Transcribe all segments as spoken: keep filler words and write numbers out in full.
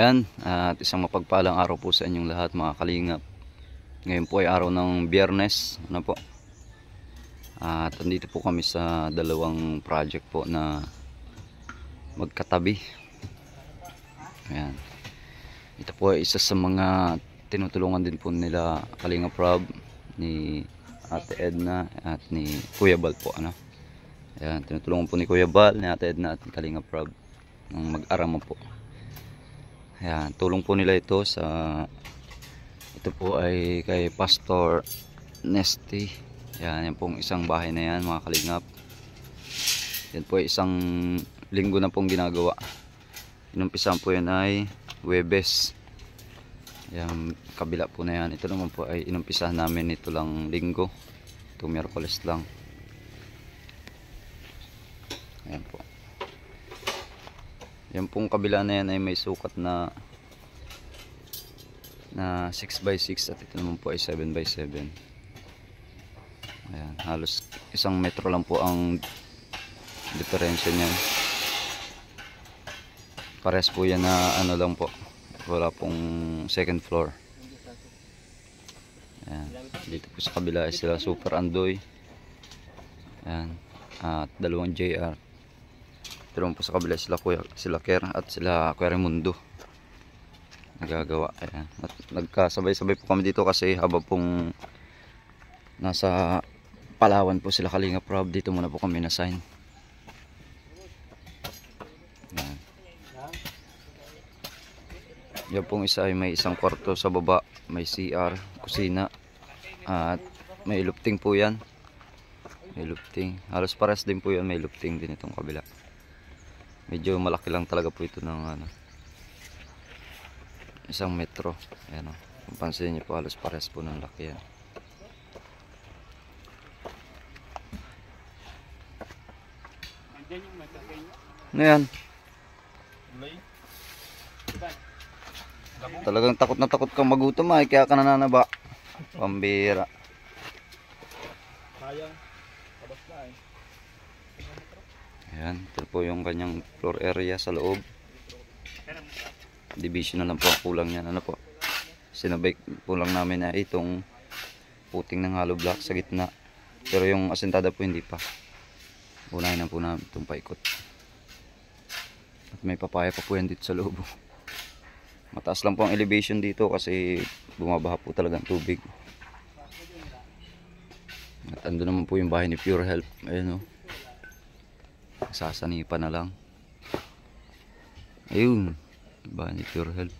Ayan, at isang mapagpalang araw po sa inyong lahat mga kalingap. Ngayon po ay araw ng Biyernes, ano po. At andito po kami sa dalawang project po na magkatabi. Ayan. Ito po ay isa sa mga tinutulungan din po nila Kalingap Rob, ni Ate Edna at ni Kuya Bal po, ano. Ayan, tinutulungan po ni Kuya Bal, ni Ate Edna at ni Kalingap Rob ng mag-arama po. Ayan, tulong po nila ito sa, ito po ay kay Pastor Nesty. Ayan, yan pong isang bahay na yan mga kalingap. Yan po ay isang linggo na pong ginagawa. Inumpisan po yan ay Huwebes. Ayan, kabila po na yan. Ito naman po ay inumpisahan namin ito lang linggo. Ito Miyerkules lang. Ayan po. Yan pong kabila na yan ay may sukat na na six by six at ito naman po ay seven by seven. Ayan, halos isang metro lang po ang diferensya niyan. Pares po yan na ano lang po. Wala pong second floor. Ayan, dito po sa kabila ay sila Super Andoy. Ayan, at dalawang J R. Pero po sa kabila sila Kuya, sila Ker at sila Kuya Raimundo nagagawa. Ayan. At nagkasabay-sabay po kami dito kasi habang pong nasa Palawan po sila Kalingap Rob, dito muna po kami na-sign. Ayan. Yan pong isa ay may isang kwarto sa baba, may C R, kusina at may lufting po yan. May lufting, halos pares din po yan, may lufting din itong kabila. Medyo malaki lang talaga po ito ng ano, isang metro. Ayan o, kung pansin nyo po halos pares po ng laki yan. Ano yan? Talagang takot na takot kang magutom ay kaya ka nananaba. Pambira. Ayan, ito po yung kanyang floor area sa loob. Division na lang po ang kulang yan. Ano po? Sinabay po lang namin na itong puting ng hollow block sa gitna. Pero yung asentada po hindi pa. Unahin na po namin itong paikot. At may papaya pa po yan dito sa loob. Mataas lang po ang elevation dito kasi bumabaha po talaga ang tubig. At ando naman po yung bahay ni Pure Health. Ayan o. Sasanipa na lang. Ayun, bahay ni Pure Health.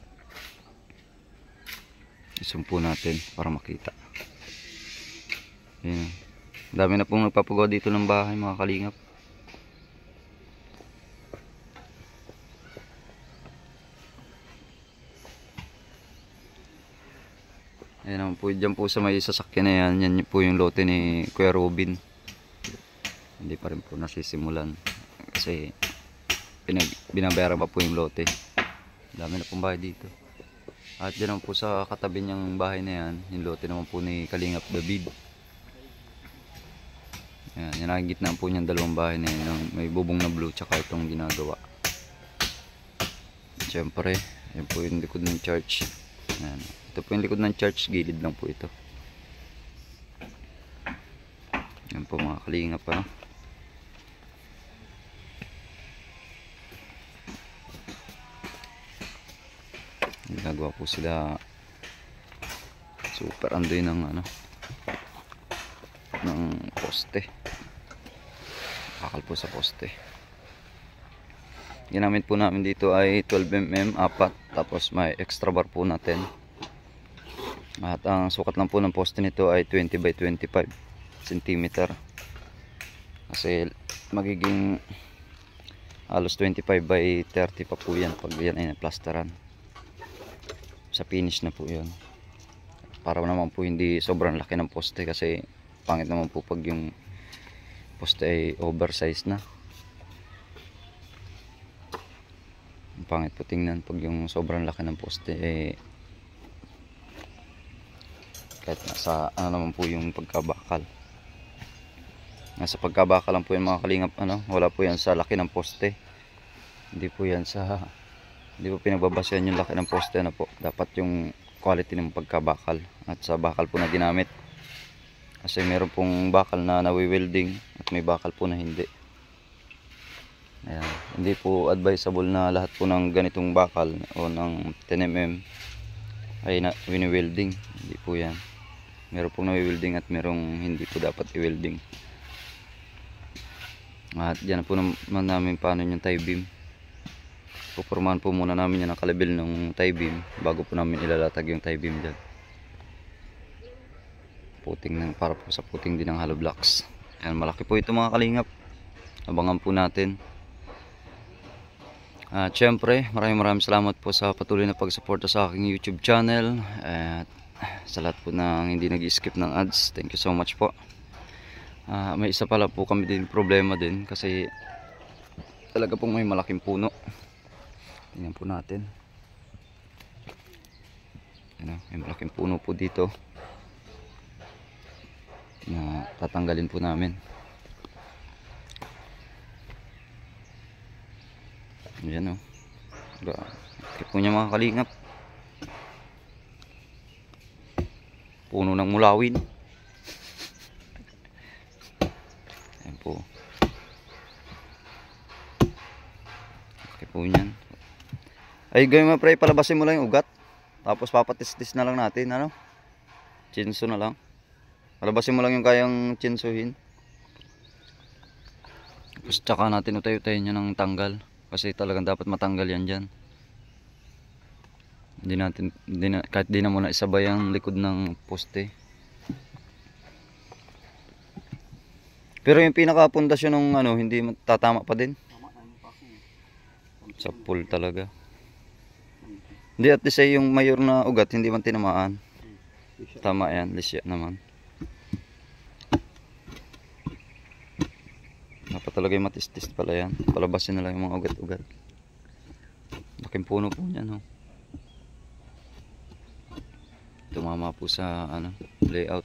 Isum po natin para makita. Ayun. Dami na pong nagpapagawa dito ng bahay mga kalingap. Ayan naman po, dyan po sa may sasakyan na yan. Yan po yung lote ni Kuya Robin. Hindi pa rin po nasisimulan kasi pinag, binabayaran pa po yung lote. Dami na pong bahay dito. At dyan po sa katabi niyang bahay na yan, yung lote naman po ni Kalingap David. Ayan, yan ang gitna po niyang dalawang bahay na yan, may bubong na blue tsaka itong ginagawa. Siyempre, yan po yung likod ng church. Ayan, ito po yung likod ng church, gilid lang po ito. Yan po mga kalingap pa. Ginagawa po sila Super Andoy ng ano, ng poste. Akal po sa poste. Ginamit po namin dito ay twelve millimeter apat, tapos may extra bar po natin. At ang sukat lang po ng poste nito ay twenty by twenty-five centimeter. Kasi magiging halos twenty-five by thirty pa po yan pag yan ay naplasteran. Sa finish na po yan. Para naman po hindi sobrang laki ng poste kasi pangit naman po pag yung poste ay oversize na. Pangit po tingnan pag yung sobrang laki ng poste eh, kahit nasa ano naman po yung pagkabakal. Nasa pagkabakal lang po yung mga kalingap, ano, wala po yan sa laki ng poste. Hindi po yan sa Hindi po pinagbabasehan yung laki ng poste na po. Dapat yung quality ng pagkabakal at sa bakal po na ginamit. Kasi meron pong bakal na nawi-welding at may bakal po na hindi. Ayan. Hindi po advisable na lahat po ng ganitong bakal o ng ten millimeter ay na wini-welding. Hindi po yan. Meron pong nawi-welding at merong hindi po dapat i-welding. At dyan po naman namin paano yung tie beam. Pupormahan po muna namin yan ang kalibil ng tie beam bago po namin ilalatag yung tie beam dyan. Puting ng, para po sa puting din ng hollow blocks. Ayan, malaki po ito mga kalingap. Abangan po natin. At syempre, maraming maraming salamat po sa patuloy na pagsuporta sa aking YouTube channel. At sa lahat po ng hindi nag-skip ng ads, thank you so much po. Uh, may isa pala po kami din problema din kasi talaga pong may malaking puno. Tingnan po natin. Ayan, may malaking puno po dito na tatanggalin po namin. Ayan o. Okay po niya mga kalingap. Puno ng mulawin. Ayan po. Okay po niyan. Ay gawin mo pre, palabasin mo lang yung ugat. Tapos papatis-tis na lang natin. Ano? Chinso na lang. Palabasin mo lang yung kayang chinsuhin. Tapos tsaka natin utay-utayin niya ng tanggal. Kasi talagang dapat matanggal yan dyan. Hindi natin, hindi na, kahit di na muna isabay ang likod ng poste. Pero yung pinaka-pundasyon ng ano, hindi tatama pa din. Sa pool talaga. Hindi at least ay yung mayor na ugat, hindi man tinamaan. Tama yan, lisya naman. Dapat talaga yung matistis pala yan. Palabasin na lang yung mga ugat-ugat. Laking puno po yan. Oh. Tumama po sa ano, layout.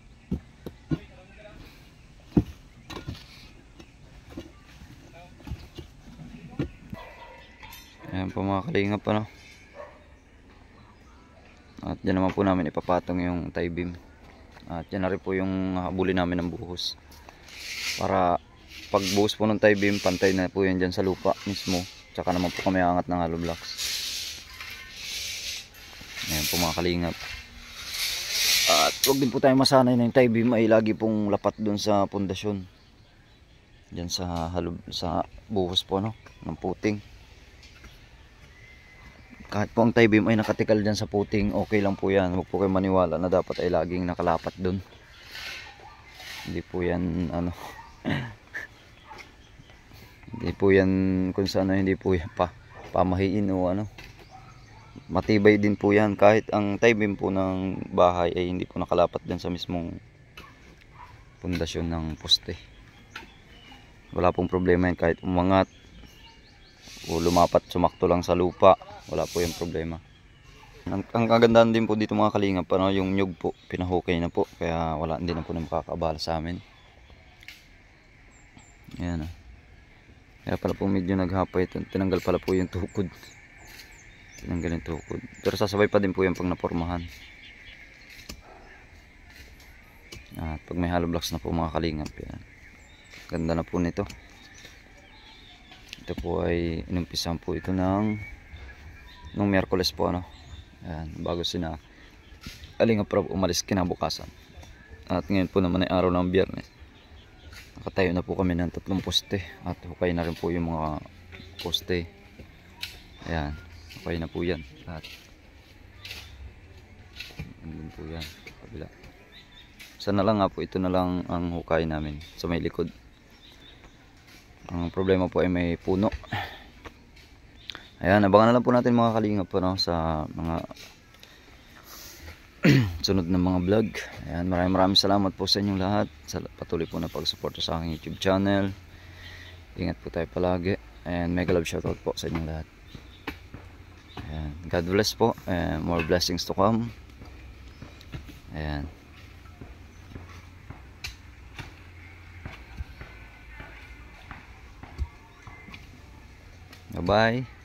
Ayan po mga kalingap pa, no? At dyan naman po namin ipapatong yung tie beam. At dyan na rin po yung habulin namin ng buhos. Para pag buhos po ng tie beam, pantay na po yan dyan sa lupa mismo. Tsaka naman po kami angat ng hollow blocks. Ayan po mga kalingap. At huwag din po tayo masanay na yung tie beam ay lagi pong lapat dun sa pundasyon. Dyan sa, hollow, sa buhos po, no? Ng puting. Kahit po ang tie beam ay nakatikal dyan sa puting, okay lang po yan. Huwag po kayo maniwala na dapat ay laging nakalapat dun. Hindi po yan ano hindi po yan kung saan, hindi po yan pa, pamahiin o ano. Matibay din po yan kahit ang tie beam po ng bahay ay hindi po nakalapat dyan sa mismong pundasyon ng poste. Wala pong problema yan kahit umangat o lumapat, sumakto lang sa lupa, wala po yung problema. Ang, ang kagandahan din po dito mga kalingap, ano, yung nyug po pinahukay na po, kaya wala, hindi na po na makakabala sa amin. Ayan o. Kaya pala po medyo naghapay ito. Tinanggal pala po yung tukod. Tinanggal yung tukod. Pero sasabay pa din po yung pag napormahan. At pag may hollow blocks na po mga kalingap, yan. Ganda na po nito. Ito po ay inumpisahan po ito ng nung Miyerkules po, ano. Ayan, bago sina Kalingap Rob umalis kinabukasan. At ngayon po naman ay araw ng Biyernes. Nakatayo na po kami ng tatlong poste at hukay na rin po yung mga poste. Ayan, hukay na po yan lahat. Andun po yan, kabila. Sana lang nga po, ito na lang ang hukay namin sa may likod. Ang problema po ay may puno. Ayan, abangan na lang po natin mga kalingap po, no, sa mga sunod na mga vlog. Ayan, maraming maraming salamat po sa inyong lahat. Sa patuloy po na pagsuporta sa aking YouTube channel. Ingat po tayo palagi. And mega love shoutout po sa inyong lahat. Ayan, God bless po. And more blessings to come. Ayan. Bye bye.